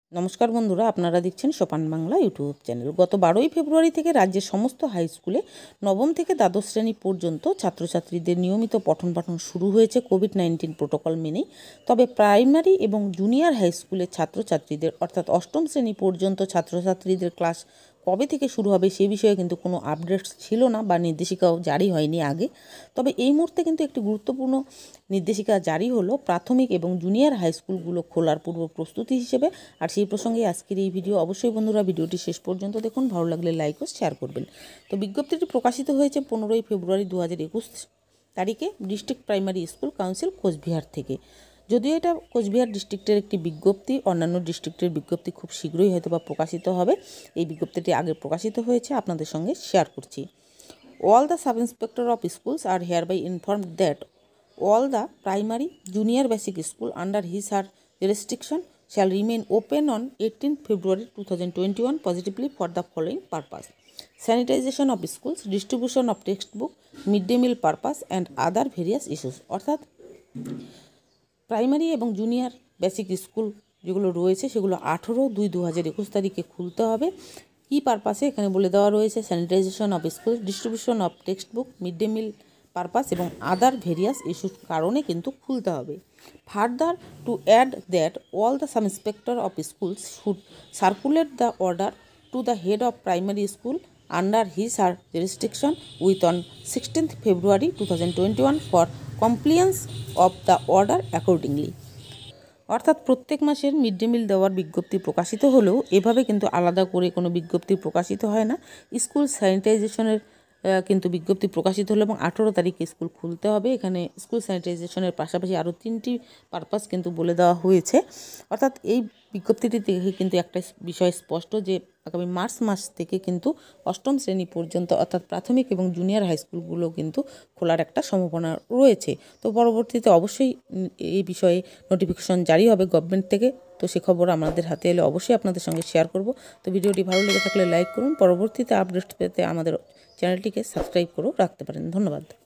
নমস্কার বন্ধুরা, আপনারা দেখছেন সোপান বাংলা ইউটিউব চ্যানেল। গত 12ই ফেব্রুয়ারি থেকে রাজ্যের সমস্ত হাই স্কুলে নবম থেকে দ্বাদশ শ্রেণী পর্যন্ত ছাত্রছাত্রীদের নিয়মিত পঠন পাঠন শুরু হয়েছে কোভিড-19 প্রোটোকল মেনেই। তবে প্রাইমারি এবং জুনিয়র হাই স্কুলের ছাত্রছাত্রীদের অর্থাৎ অষ্টম শ্রেণী পর্যন্ত ছাত্রছাত্রীদের ক্লাস কবে থেকে শুরু হবে সে বিষয়ে কিন্তু কোনো আপডেটস ছিল না বা নির্দেশিকাও জারি হয়নি আগে। তবে এই মুহূর্তে কিন্তু একটি গুরুত্বপূর্ণ নির্দেশিকা জারি হলো প্রাথমিক এবং জুনিয়র হাই স্কুলগুলো খোলার পূর্ব প্রস্তুতি হিসেবে। আর সেই প্রসঙ্গে আজকের এই ভিডিও। অবশ্যই বন্ধুরা ভিডিওটি শেষ পর্যন্ত দেখুন, ভালো লাগলে লাইক ও শেয়ার করবেন। তো বিজ্ঞপ্তিটি প্রকাশিত হয়েছে 15ই ফেব্রুয়ারি 2021 তারিখে district primary school council Coochbehar থেকে। যদিও এটা কোচবিহার ডিস্ট্রিক্টের একটি বিজ্ঞপ্তি, অন্যান্য ডিস্ট্রিক্টের বিজ্ঞপ্তি খুব শীঘ্রই হয়তো বা প্রকাশিত হবে। এই বিজ্ঞপ্তিটি আগে প্রকাশিত হয়েছে, আপনাদের সঙ্গে শেয়ার করছি। All the sub-inspector of schools are hereby informed that all the primary, junior basic school under his or jurisdiction shall remain open on 18th February 2021 positively for the following purpose: sanitization of schools, distribution of textbook, midday meal purpose and other various issues। অর্থাৎ primary এবং junior basic school যেগুলো রয়েছে সেগুলো 18/2/2021 তারিখে খুলতে হবে। কী পারপাসে এখানে বলে দেওয়া রয়েছে: sanitization of school, distribution of text book, mid day meal purpose এবং আদার ভেরিয়াস ইস্যুর কারণে কিন্তু খুলতে হবে। Further to add that all the sub inspector of schools should circulate the order to the head of primary school under his or jurisdiction with on 16th February 2021 for compliance of the order accordingly। অর্থাৎ প্রত্যেক মাসের mid day মিল দেওয়ার বিজ্ঞপ্তি প্রকাশিত হলেও এভাবে কিন্তু আলাদা করে কোনো বিজ্ঞপ্তি প্রকাশিত হয় না। স্কুল স্যানিটাইজেশনের কিন্তু বিজ্ঞপ্তি প্রকাশিত হলো এবং 18 তারিখে স্কুল খুলতে হবে। এখানে স্কুল স্যানিটাইজেশনের পাশাপাশি আরও 3টি পারপাস কিন্তু বলে দেওয়া হয়েছে। অর্থাৎ এই বিজ্ঞপ্তিটি থেকে কিন্তু একটা বিষয় স্পষ্ট যে আগামী মার্চ মাস থেকে কিন্তু অষ্টম শ্রেণী পর্যন্ত অর্থাৎ প্রাথমিক এবং জুনিয়র হাই স্কুলগুলো কিন্তু খোলার একটা সম্ভাবনা রয়েছে। তো পরবর্তীতে অবশ্যই এই বিষয়ে নোটিফিকেশন জারি হবে গভর্নমেন্ট থেকে। তো সে খবর আমাদের হাতে এলে অবশ্যই আপনাদের সঙ্গে শেয়ার করব। তো ভিডিওটি ভালো লেগে থাকলে লাইক করুন। পরবর্তীতে আপডেট পেতে আমাদের চ্যানেলটিকে সাবস্ক্রাইব করেও রাখতে পারেন। ধন্যবাদ।